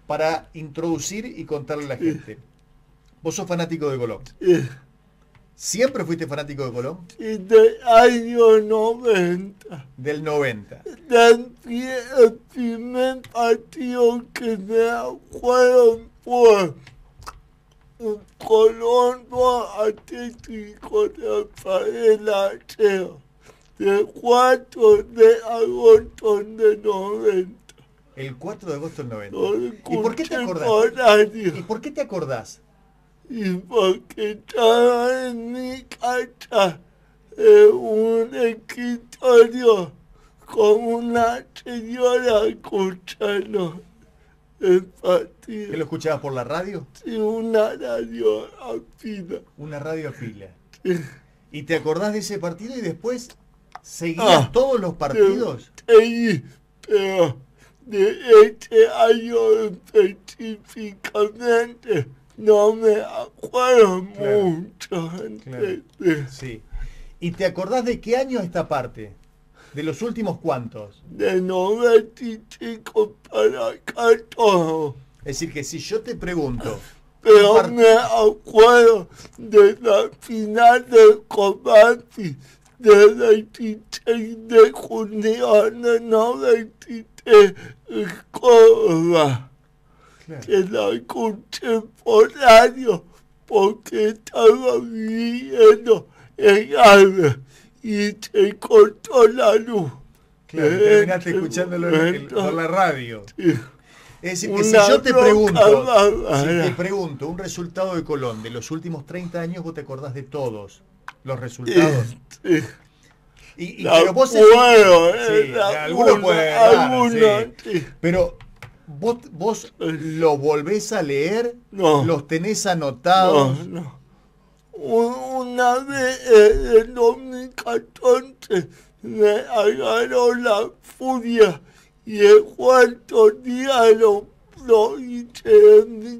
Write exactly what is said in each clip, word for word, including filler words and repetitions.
para introducir y contarle a la gente. Vos sos fanático de Colón. ¿Siempre fuiste fanático de Colón? Y del año noventa. Del noventa. Del el primer partido que me acuerdo fue un Colón Atlético de Parelacheo, del cuatro de agosto de noventa. El cuatro de agosto del noventa. Lo ¿Y por qué te acordás? contemporáneo. ¿Y por qué te acordás? Y porque estaba en mi casa en un escritorio con una señora escuchando el partido. ¿Que lo escuchabas por la radio? Sí, una radio afina. Una radio a fila. Sí. ¿Y te acordás de ese partido y después seguías Ah, todos los partidos? Sí, pero de este año específicamente no me acuerdo Claro, mucho. claro. ¿Entendés? Sí. ¿Y te acordás de qué año esta parte? ¿De los últimos cuantos? De noventa y cinco para acá todo. Es decir, que si yo te pregunto... Pero un part- me acuerdo de la final del combate del veintiséis de junio de noventa y tres en Córdoba, Claro. que la escuché por radio porque estaba viviendo en Alba y se cortó la luz. Claro, En terminaste ese escuchándolo en el- momento, por la radio. sí. Es decir, que si Una yo te bronca pregunto, bárbara. si te pregunto un resultado de Colón de los últimos treinta años, vos te acordás de todos los resultados. Sí. Y, y- La pero vos puedo, sí, eh, la alguno una, puede errar, alguna, sí. sí. Pero vos, vos lo volvés a leer, No. los tenés No, anotados. no. Un- Una vez eh, en dos mil catorce me agarró la furia y el cuarto día lo, lo hice en mi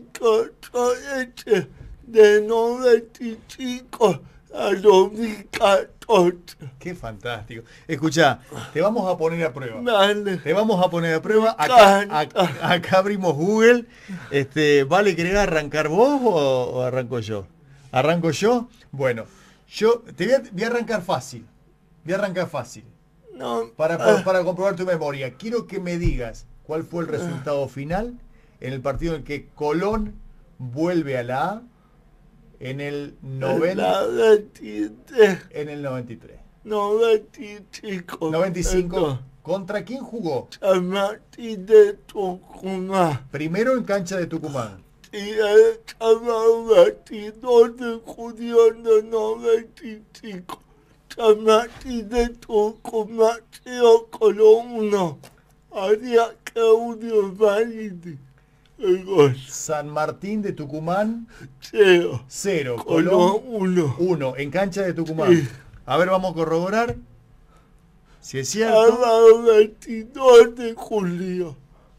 coche de noventa y cinco a dos mil catorce. Qué fantástico. Escuchá, te vamos a poner a prueba. Dale. Te vamos a poner a prueba. Acá, acá, acá abrimos Google. Este, ¿vale, querés arrancar vos o, o arranco yo? ¿Arranco yo? Bueno, yo te voy a, voy a arrancar fácil. Voy a arrancar fácil. No, Para, ah, para, para comprobar tu memoria. Quiero que me digas cuál fue el resultado final en el partido en el que Colón vuelve a la A en el noventa, la veintitrés, en el noventa y tres. noventa y cinco. noventa y cinco. perdón. ¿Contra quién jugó? San Martín de Tucumán. Primero en cancha de Tucumán. Y el sábado veintidós de junio de noventa y cinco. San Martín de Tucumán, cero Colón uno. Haría que un valide el gol. San Martín de Tucumán, Cero. cero. Colón Colón, uno. uno. En cancha de Tucumán. Sí. A ver, vamos a corroborar. Si es cierto. Sábado veintidós de julio.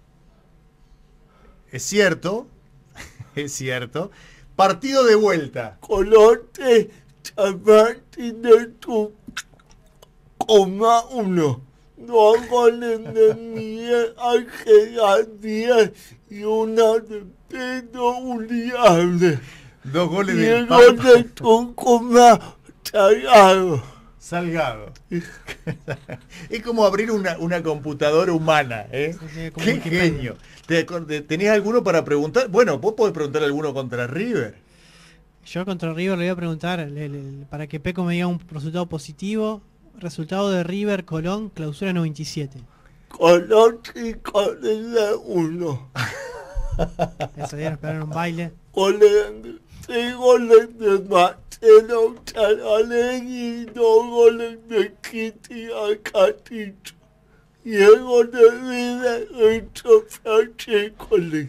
Es cierto. Es cierto. Partido de vuelta. Colón de San Martín de Tucumán uno. Dos goles de Miguel Ángel Díaz y una de Pedro Uriarte. Dos goles Y de el gol de Papa Tucumán Salgado. Salgado. Es como abrir una, una computadora humana, ¿eh? Sí, sí, como Qué Wikipedia. genio. ¿Te acor- ¿Tenés alguno para preguntar? Bueno, vos podés preguntar alguno contra River. Yo contra River le voy a preguntar le- le- para que Peco me diga un resultado positivo. Resultado de River Colón, clausura noventa y siete. Colón y Colón de uno. Ese día nos pegaron un baile. Goles, seis goles de Marcelo Charalegui y dos goles de Kitty Acatito. Y el gol de River hecho Francesco Lee.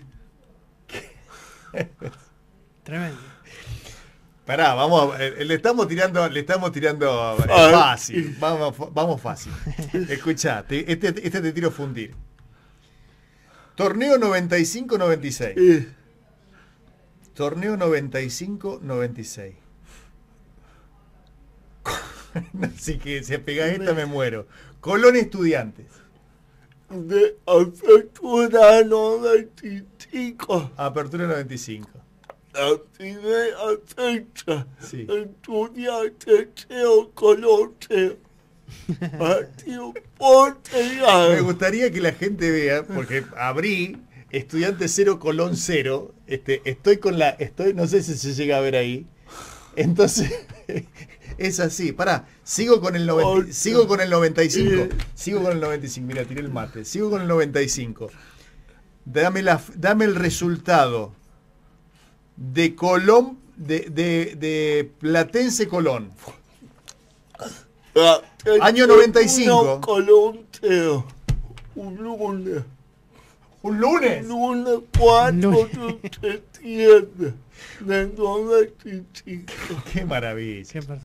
Tremendo. Pará, vamos, a- eh, le estamos tirando, le estamos tirando eh, Ay. fácil. Vamos, vamos fácil. Escuchá, te- este, este te tiro fundir. Torneo noventa y cinco noventa y seis. Eh, Torneo noventa y cinco noventa y seis. Así que si pegás esta me muero. Colón Estudiantes. de Apertura noventa y cinco. Apertura noventa y cinco. La primera fecha. Sí. Estudiante Cheo Coloseo. Partido Portugal. Me gustaría que la gente vea, porque abrí Estudiante cero Colón cero. Este, estoy con la. Estoy, no sé si se llega a ver ahí. Entonces, es así. Pará, sigo con el noventa, sigo con el noventa y cinco. Sigo con el noventa y cinco. Mira, tiré el mate. Sigo con el noventa y cinco. Dame, la, dame el resultado de Colón, de, de, de Platense Colón. Año noventa y cinco. Colón cero. Un lunes. ¿Un lunes? Lunes cuatro de septiembre del noventa y cinco. Qué maravilla. Qué